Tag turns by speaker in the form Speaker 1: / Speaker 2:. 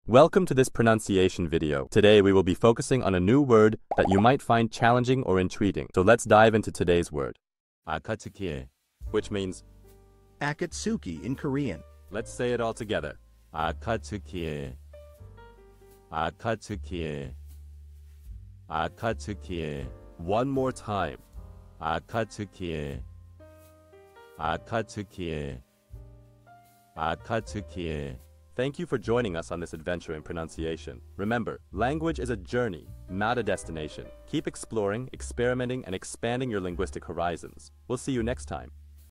Speaker 1: Welcome to this pronunciation video. Today we will be focusing on a new word that you might find challenging or intriguing. So let's dive into today's word. Akatsuki, which means
Speaker 2: Akatsuki in Korean.
Speaker 1: Let's say it all together. Akatsuki. Akatsuki. Akatsuki. One more time. Akatsuki. Akatsuki. Akatsuki. Thank you for joining us on this adventure in pronunciation. Remember, language is a journey, not a destination. Keep exploring, experimenting, and expanding your linguistic horizons. We'll see you next time.